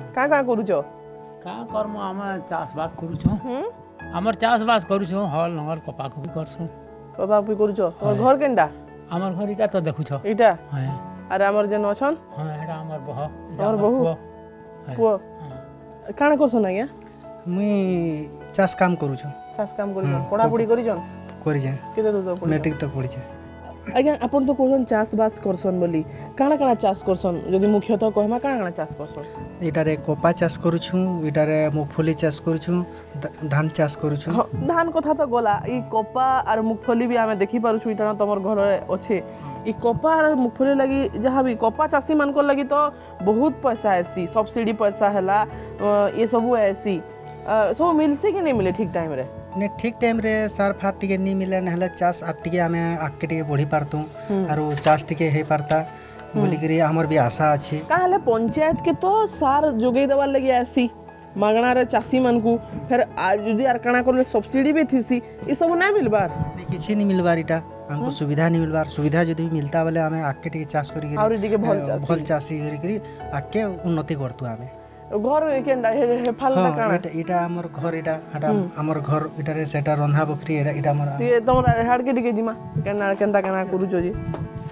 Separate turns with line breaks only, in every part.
का करूछ
का कर्म आम चाष बास करूछो हमर चाष बास करूछो हल नंगल कपा को भी करछो
कपा भी करूछ तोर घर केनडा
हमर घर इटा तो देखुछो
इटा
हां
अरे हमर जन अछन
हां एटा हमर बह
और बहू पुओ काना करछन आज्ञा
मुई चाष काम करूछु
चाष काम करिछन पढ़ा पढ़ी करिछन
करि जे
केते दूर पढ़ी
मैट्रिक तक पढ़ी जे
आज्ञा अपन तो कोन चाष बास करछन बोली काना चाष करछन यदि मुख्यतः कहमा काना चाष करछन
इटारे कोपा चाष करूछु इटारे मुगफली चाष करूछु धान चाष करूछु
धान कथा तो गला ई कोपा और मुगफली भी आमे देखि पारुछु इटा तमर घर अच्छे ई कोपा और मुगफली लगी जहाँ भी कोपा चाषी मान को लगी तो बहुत पैसा ऐसी सब्सिडी पैसा हैला ये सब ऐसी सब मिलसे कि नहीं मिले ठीक टाइम रे
ने ठीक टाइम रे सार फार टिके नहीं मिले नहले चाष आटिके आमे आके टिके बढ़ी पारतु आरो चाष टिके हे पारता बोली करी हमर भी आशा अछि
काले पंचायत के तो सार जोगई देवार लगी ऐसी मागना रे चाषी मन को फिर आज जदी आर काना करले सब्सिडी भी थीसी ई सब नहीं मिलबार
किछि नहीं मिलबार इटा हमको सुविधा नहीं मिलबार सुविधा जदी मिलता बोले आमे आके टिके चाष करी
और टिके भल
चाषी करी आके उन्नति करतु आमे
घर केनडा हे फालना काना
इटा हमर घर इटा हटा हमर घर इटा रे सेटा रंधा बकरी इटा हमर
ते तमरा हाड के टिके जिमा केना केनता केना करूजो जी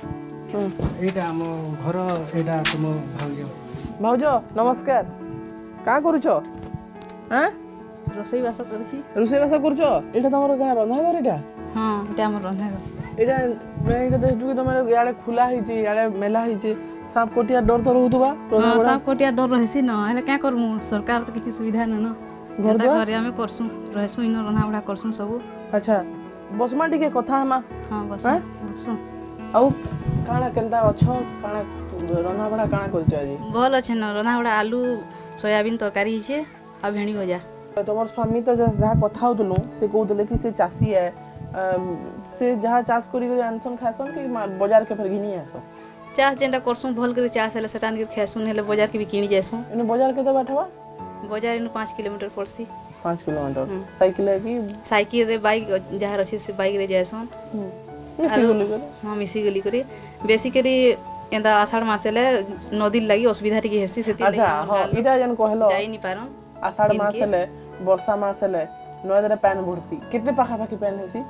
एटा हम घर एटा तुम
भाउजो नमस्कार का करूछो हां
रोसई बास करछि
रोसई बास करूछो एटा तमर गां रंधा घर एटा
हां एटा हमर रंधा घर
एटा देखु तमर याडे खुला हिची याडे मेला हिची साप कोटिया डर तो रहउतबा
हां साप कोटिया डर रहसी न हले का करमु सरकार तो किछि सुविधा न घर घरे हम करसु रहसु इन रंधा बडा करसु सब
अच्छा बसमा टिके कथा हमा
हां बसु
औ काना केनता अछो काना रंधा बडा काना करछ आजी
भल अछि न रंधा बडा आलू सोयाबीन तरकारी हिचे आ भेणी भजा
तमर स्वामी तो जहा कथा होतलु से कहउतले कि से चासी है से जहा चाष करी करी आनसन खासन कि बाजार के फिर घिनी आसो
चाष जेंटा करसु भल करे चाष हेले सेटान के खासु हेले बाजार के भी किनी जासु
इन बाजार के बाठवा
बाजार इन 5 किलोमीटर पड़सी
5 किलोमीटर साइकिल है कि
साइकिल रे बाइक जहा रसी से बाइक रे जासु
मिसी गली करे
हां मिसी गली करे बेसी करी एंदा आषाढ़ मासले नदी लागि असुविधा टिके हेसी सेति
अच्छा हां इटा जन कहलो
जाई नि पारो
आषाढ़ मासले वर्षा मासले नदरे पैन भरसी कितने पाखा पाखी पैन हेसी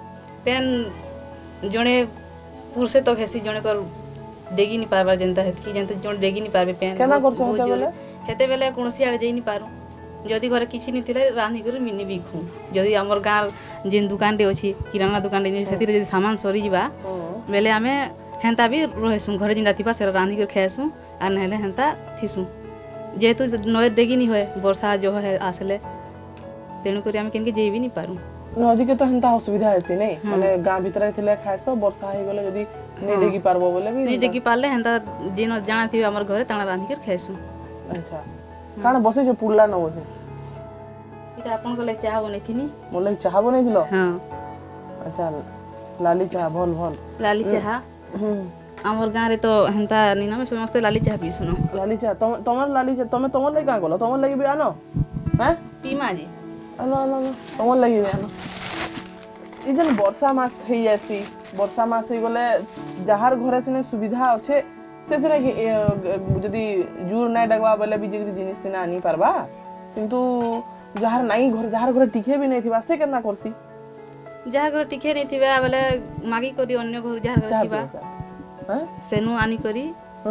पैन जणे पुरसे तो हेसी जणे कर डेगी नि पारबा जनता हेतकी जनता जण डेगी नि पारबे पैन
केना करछो
हेते बेले कोनसी आड़े जाई नि पारो जदी घरे किछि नि थिले रानी कर मिनी बिखु जदी हमर गार जिन दुकान रे अछि किराना दुकान रे सेति रे जदी सामान सरी जिबा बेले हमें हेंता भी रहसु घरे जिन रातिबा से रानी कर खाएसु आ नहले हेंता थिसु जेतु नय डेगी नि होय वर्षा जो है आसले तेनु करी हम केनके जेबी नि पारू
नदी के तो हेंता असुविधा हेसी नै माने गां भीतर थिले खाएसो वर्षा हे गेले जदी नै डेगी पारबो बोले भी
नै डेगी पारले हेंता जिन जाना थी हमर घरे ताना रानी कर खाएसु
अच्छा काना बसे जो पुल्ला न बसे
इटा आपन को ले चाह बनै थिनी
मोले चाह बनै दिलो
हां
अच्छा लाली चाह भल भल
लाली चाह हमर गां रे तो हेंता नि ना समस्त लाली चाह पी सुनो
लाली चाह तमर लाली चाह तमर लागि का गलो तमर लागि भी आनो हैं
पीमा जी
आनो आनो तमर लागि भी आनो ई जन वर्षा मास हे जासी वर्षा मास हे गले जहार घरे सिने सुविधा अछि से सिने जदी जूर नै डगवा बोले भी जे जिनिस सिना आनी परबा किंतु जहार नाई घर जहार घर टिके भी नै थिबा से केना करसी
जहार घर टिके नै थिबा बोले मागी करी अन्य घर जहार घर थिबा
हैं
सेनु आनी करी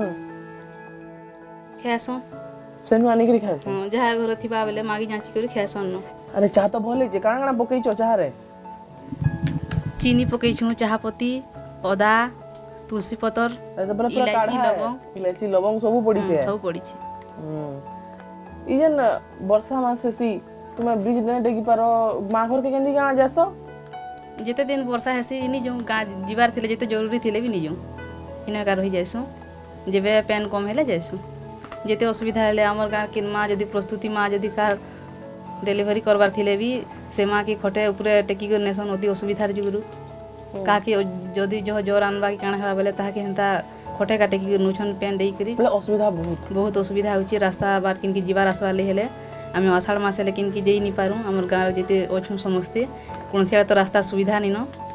खाएसो
सेनु आनी करी खाएसो
हां जहार घर थिबा बोले मागी जांची करी खाएसो न
अरे चाह तो भले जे काना काना पकई चाह रे
चीनी पकई छु चाह पत्ती अदा तुलसी पतर
इलायची इलायची लवंग सब पड़ी छे
सब पड़ी छे
ई जन वर्षा मास सी तुमे ब्रिज नै डेगी पारो मा घर के केंदी गाना जासो
जेते दिन वर्षा हेसी इनी जो गा जीवार थिले जेते जरूरी थिले भी नि जो इने का रही जायसु जेबे पेन कम हेले जायसु जेते असुविधा हेले हमर गा किन मा जदी प्रस्तुति मा जदी कार डिलीवरी करबार थिले भी से मा की खटे ऊपर टेकी कर नेसन अति असुविधा रे जुगुरु का की जदी जो जोर आनबा की काना हेबा बेले ताहा की हेंता खटे काटे की नुछन पेन देई करी
बेले असुविधा बहुत
असुविधा होची रास्ता बार किन की जीवार आसबा ले हेले आमे आषाढ़ मास लेकिन कि जेई नि पारू हमर गाँव जेते अछु समस्ते कोनसिया तो रास्ता सुविधा नि न